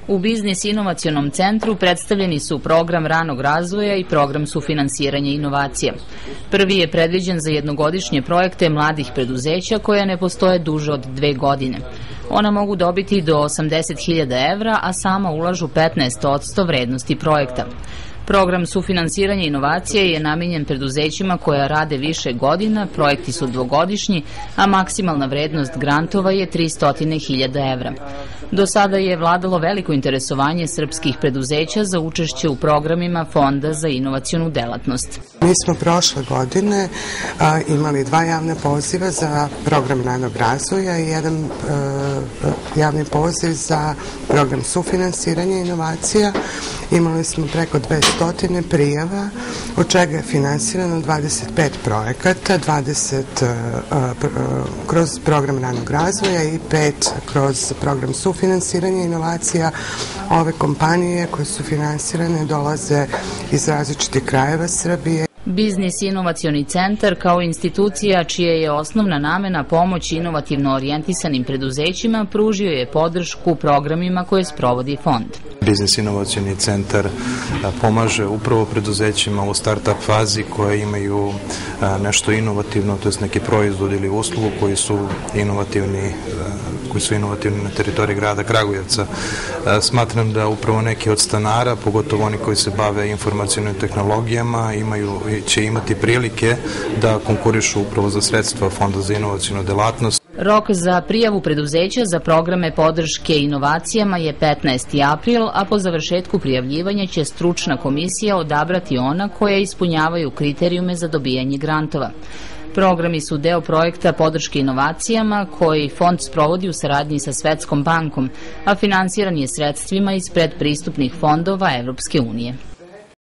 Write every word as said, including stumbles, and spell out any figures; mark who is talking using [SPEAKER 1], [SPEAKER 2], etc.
[SPEAKER 1] U Biznis inovacionom centru predstavljeni su program ranog razvoja i program sufinansiranja inovacija. Prvi je predviđen za jednogodišnje projekte mladih preduzeća koja ne postoje duže od dve godine. Ona mogu dobiti do osamdeset hiljada evra, a sama ulažu petnaest posto vrednosti projekta. Program sufinansiranja inovacije je namenjen preduzećima koja rade više godina, projekti su dvogodišnji, a maksimalna vrednost grantova je tristo hiljada evra. Do sada je vladalo veliko interesovanje srpskih preduzeća za učešće u programima Fonda za inovacionu delatnost.
[SPEAKER 2] Mi smo prošle godine a, imali dva javne poziva za program ranog razvoja i jedan a, javni poziv za program sufinansiranja inovacija. Imali smo preko dvesta prijava, od čega je finansirano dvadeset pet projekata, dvadeset a, pr, a, kroz program ranog razvoja i pet kroz program sufinansiranja inovacija. Ove kompanije koje su finansirane dolaze iz različitih krajeva Srbije.
[SPEAKER 1] Biznis inovacioni centar kao institucija čija je osnovna namena pomoć inovativno orijentisanim preduzećima pružio je podršku programima koje sprovodi fond.
[SPEAKER 3] Biznis inovacioni centar pomaže upravo preduzećima u start-up fazi koje imaju nešto inovativno, to je neki proizvod ili uslugu koji su inovativni koji su inovativni na teritoriji grada Kragujevca. Smatram da upravo neki od stanara, pogotovo oni koji se bave informacionim tehnologijama, imaju, će imati prilike da konkurišu upravo za sredstva Fonda za inovacionu delatnost.
[SPEAKER 1] Rok za prijavu preduzeća za programe podrške inovacijama je petnaesti april, a po završetku prijavljivanja će stručna komisija odabrati ona koja ispunjavaju kriterijume za dobijanje grantova. Programi su deo projekta podrške inovacijama koji fond sprovodi u saradnji sa Svetskom bankom, a finansiran je sredstvima iz predpristupnih fondova Evropske unije.